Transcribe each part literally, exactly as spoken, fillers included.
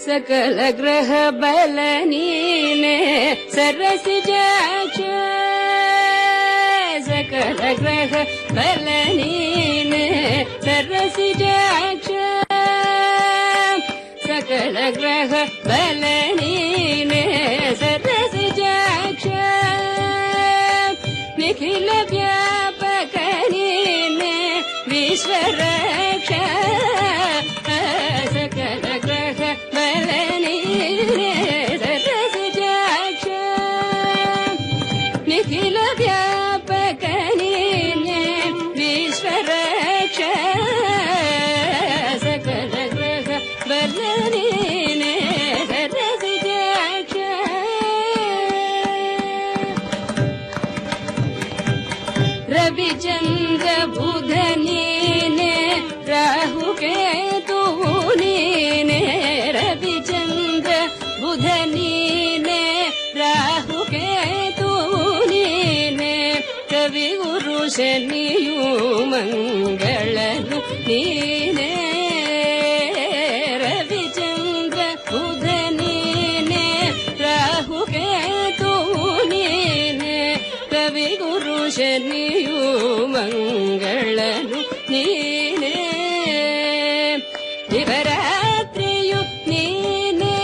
ಸಕಲ ಗ್ರಹ ಬಲ ನೀನೆ ಸರಸಿಜಾಕ್ಷ ಸಕಲ ಗ್ರಹ ಬಲ ನೀನೆ ಸರಸಿಜಾಕ್ಷ ಸಕಲ ಗ್ರಹ ಬಲ ನೀನೆ ಸರಸಿಜಾಕ್ಷ ನಿಖಿಲ ವ್ಯಾಪಕ ನೀನೆ ವಿಶ್ವರಕ್ಷ ಸಕಲ ಗ್ರಹ ಬಲ ನೀನೆ ಸರಸಿಜಾಕ್ಷ ನಿಖಿಲ ವ್ಯಾಪಕ ನೀನೆ ವಿಶ್ವರಕ್ಷ ಸಕಲ ಗ್ರಹ ಬಲ ನೀನೆ ಸರಸಿಜಾಕ್ಷ ರವಿಚಂದ್ರ ಬುಧ ನೀನೆ ರಾಹು ಕೇತು ನೀನೆ ರವಿಚಂದ್ರ ಬುಧ ನೀನೆ ರಾಹು ಕೇತು ನೀನೆ ಕವಿ ಗುರು ಶನಿಯು ಮಂಗಳನು ನೀನೆ ರವಿಚಂದ್ರ ಬುಧ ನೀನೆ ರಾಹು ಕೇತು ನೀನೆ ಕವಿ ಗುರು ಶನಿಯು ಮಂಗಳನು ನೀನೆ ಶಿವರಾತ್ರಿಯು ನೀನೆ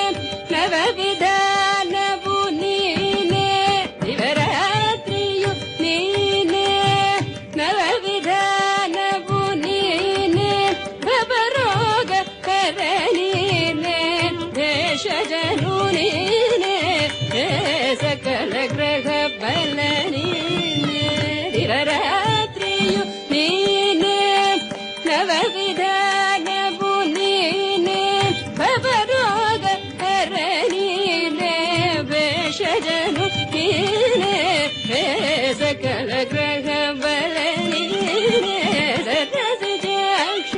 ನವವಿಧಾನವು ನೀನೆ ಶಿವರಾತ್ರಿಯು ನೀನೆ ನವವಿಧಾನವು ನೀನೆ ಭವರೋಗ ಕರ ನೀನೆ ದೇಶಜನು ನೀನೆ ಸಕಲ ಗ್ರಹ ಬಲ ನೀನೆ ಶಿವರಾತ್ರಿಯು ನೀನೆ ನವವಿಧಾನವು ನೀನೆ ಭವರೋಗ ಹರ ನೀನೆ ವೇಷಜನು ನೀನೆ ಸಕಲ ಗ್ರಹ ಬಲ ನೀನೆ ಸರಸಿಜಾಕ್ಷ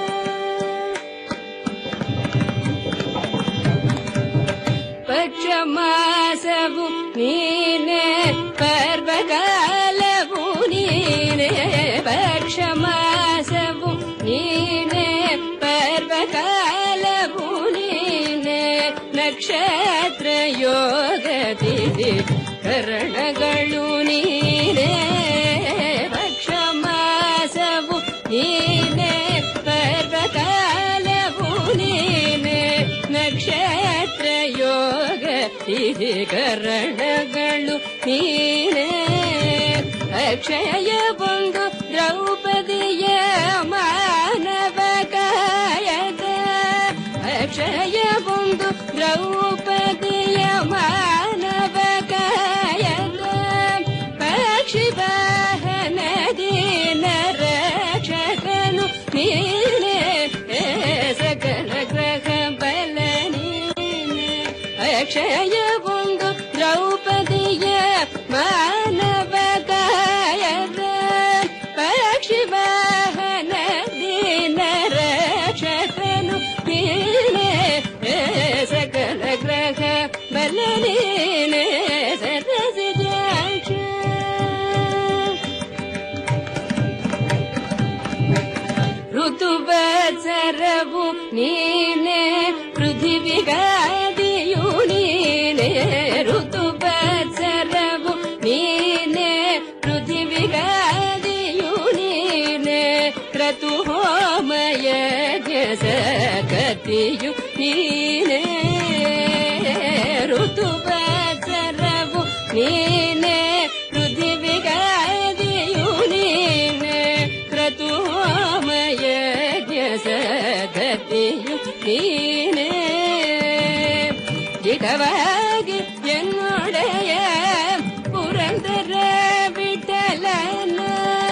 ಪಕ್ಷ ಮಾಸವು ನೀನೆ ಪರ್ವಕಾಲವು ನೀನೆ ಪಕ್ಷ ಮಾಸವು ನೀನೆ ಪರ್ವಕಾಲವು ನೀನೆ ನಕ್ಷತ್ರ ಯೋಗ ತಿಥಿ ಕರಣಗಳು ನೀನೆ ಪಕ್ಷ ಮಾಸವು ನೀನೆ ಪರ್ವಕಾಲವು ನೀನೆ ನಕ್ಷತ್ರ ಯೋಗ ತಿಥಿ ಕರಣಗಳು ನೀನೆ ಅಕ್ಷಯ ಬಂದು ದ್ರೌಪದಿಯ ಮಾನವ ಕಾಯದ ಅಕ್ಷಯ ಬಂದು ದ್ರೌಪದಿಯ ಮಾನವ ಕಾಯದ ಪಕ್ಷಿ ವಾಹನ ದೀನ ರಕ್ಷಕನು ನೀನೆ ಸಕಲ ಗ್ರಹ ಬಲ ನೀನೆ ಅಕ್ಷಯ ಬಂದು ದ್ರೌಪದಿಯ ಮಾನವ ಕಾಯದ ಪಕ್ಷಿ ವಾಹನ ದೀನ ರಕ್ಷಕನು ನೀನೆ ಸಕಲ ಗ್ರಹ ಬಲ ನೀನೆ ಸರಸಿಜಾಕ್ಷ ಋತುವತ್ಸರವು ನೀನೆ ಪೃಥಿವಿಗಾದಿಯು ನೀನೆ ಋತುವತ್ಸರವು ನೀನೆ ಪೃಥಿವಿಗಾದಿಯು ನೀನೆ ಕ್ರತು ಹೋಮಯ ಸಕತಿಯು ನೀನೆ ಋತುವತ್ಸರವು ನೀನೆ ಪೃಥಿವಿಗಾದಿಯು ನೀನೆ ಕ್ರತು ಹೋಮಯ ಸಕತಿಯು ನೀನೆ ಜಿತವಾಗಿ ಎನ್ನೊಡೆಯ ಪುರಂದರ ವಿಠಲನ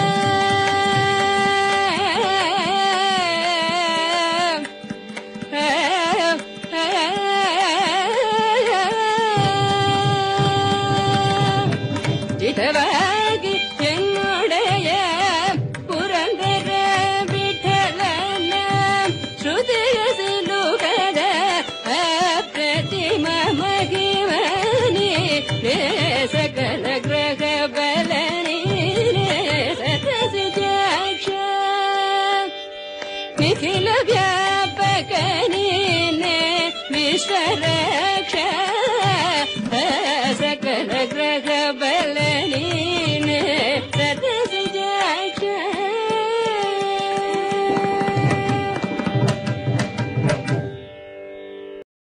ಜಿತವಾಗಿ ಎನ್ನೊಡೆಯ ಪುರಂದರ ವಿಠಲನ ಶ್ರುತಿಯ ಸಿಲುಕದ ಅಪ್ರತಿಮ ಮಹಿಮನೇ ಕ್ಷೇತ್ರ